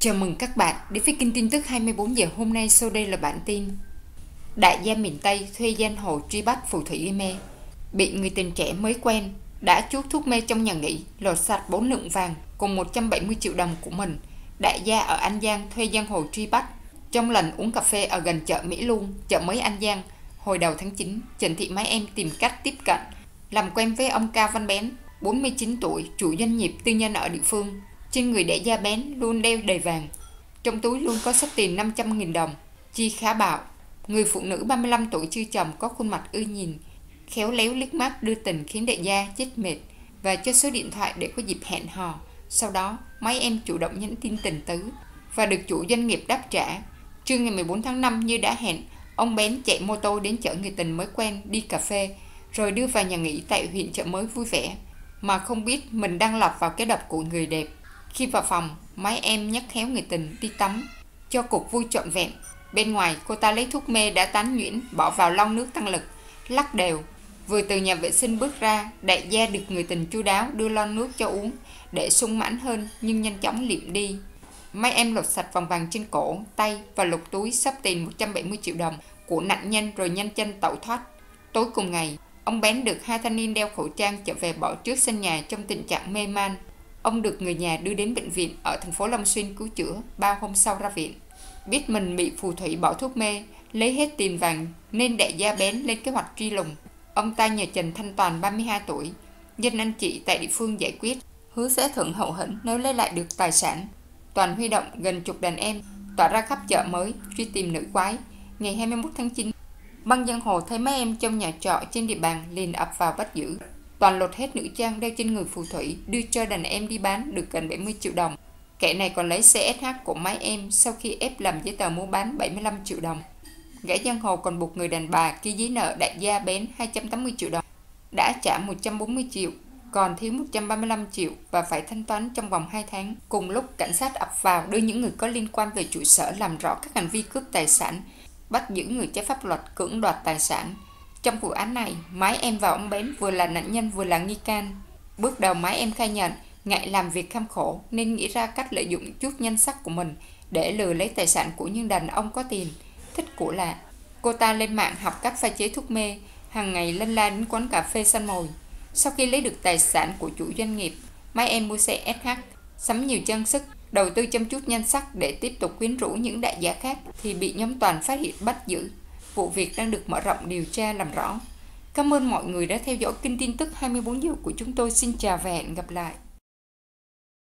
Chào mừng các bạn đến với kênh tin tức 24 giờ hôm nay. Sau đây là bản tin. Đại gia miền Tây thuê giang hồ truy bắt phù thủy gây mê. Bị người tình trẻ mới quen đã chuốc thuốc mê trong nhà nghỉ, lột sạch 4 lượng vàng cùng 170 triệu đồng của mình. Đại gia ở An Giang thuê giang hồ truy bắt. Trong lần uống cà phê ở gần chợ Mỹ Luông, chợ mới An Giang, hồi đầu tháng 9, Trần Thị Mai Em tìm cách tiếp cận, làm quen với ông Cao Văn Bén, 49 tuổi, chủ doanh nghiệp tư nhân ở địa phương. Trên người đại gia Bén luôn đeo đầy vàng, trong túi luôn có số tiền 500.000 đồng. Chi khá bạo, người phụ nữ 35 tuổi chưa chồng có khuôn mặt ưa nhìn, khéo léo liếc mắt đưa tình khiến đại gia chết mệt và cho số điện thoại để có dịp hẹn hò. Sau đó, mấy em chủ động nhắn tin tình tứ và được chủ doanh nghiệp đáp trả. Trưa ngày 14 tháng 5 như đã hẹn, ông Bén chạy mô tô đến chở người tình mới quen đi cà phê, rồi đưa vào nhà nghỉ tại huyện Chợ Mới vui vẻ, mà không biết mình đang lọt vào cái độc của người đẹp. Khi vào phòng, mấy em nhắc khéo người tình đi tắm cho cuộc vui trọn vẹn. Bên ngoài, cô ta lấy thuốc mê đã tán nhuyễn bỏ vào lon nước tăng lực, lắc đều. Vừa từ nhà vệ sinh bước ra, đại gia được người tình chu đáo đưa lon nước cho uống để sung mãn hơn, nhưng nhanh chóng liệm đi. Mấy em lột sạch vòng vàng trên cổ, tay và lục túi xấp tiền 170 triệu đồng của nạn nhân rồi nhanh chân tẩu thoát. Tối cùng ngày, ông Bén được hai thanh niên đeo khẩu trang trở về bỏ trước sân nhà trong tình trạng mê man. Ông được người nhà đưa đến bệnh viện ở thành phố Long Xuyên cứu chữa, 3 hôm sau ra viện. Biết mình bị phù thủy bỏ thuốc mê, lấy hết tiền vàng nên đại gia Bén lên kế hoạch truy lùng. Ông ta nhờ Trần Thanh Toàn, 32 tuổi, dân anh chị tại địa phương giải quyết, hứa sẽ thưởng hậu hĩnh nếu lấy lại được tài sản. Toàn huy động gần chục đàn em tỏa ra khắp chợ mới truy tìm nữ quái. Ngày 21 tháng 9, băng giang hồ thấy mấy em trong nhà trọ trên địa bàn liền ập vào bắt giữ. Toàn lột hết nữ trang đeo trên người phù thủy, đưa cho đàn em đi bán được gần 70 triệu đồng. Kẻ này còn lấy CSH của mấy em sau khi ép làm giấy tờ mua bán 75 triệu đồng. Gã giang hồ còn buộc người đàn bà ký giấy nợ đại gia Bén 280 triệu đồng, đã trả 140 triệu, còn thiếu 135 triệu và phải thanh toán trong vòng 2 tháng. Cùng lúc, cảnh sát ập vào đưa những người có liên quan về trụ sở làm rõ các hành vi cướp tài sản, bắt giữ người trái pháp luật cưỡng đoạt tài sản. Trong vụ án này, mấy em và ông Bén vừa là nạn nhân vừa là nghi can. Bước đầu mấy em khai nhận ngại làm việc kham khổ nên nghĩ ra cách lợi dụng chút nhan sắc của mình để lừa lấy tài sản của những đàn ông có tiền, thích của lạ. Cô ta lên mạng học cách pha chế thuốc mê, hàng ngày lân la đến quán cà phê săn mồi. Sau khi lấy được tài sản của chủ doanh nghiệp, mấy em mua xe SH, sắm nhiều trang sức, đầu tư chăm chút nhan sắc để tiếp tục quyến rũ những đại gia khác thì bị nhóm Toàn phát hiện bắt giữ. Vụ việc đang được mở rộng điều tra làm rõ. Cảm ơn mọi người đã theo dõi kênh tin tức 24 giờ của chúng tôi. Xin chào và hẹn gặp lại.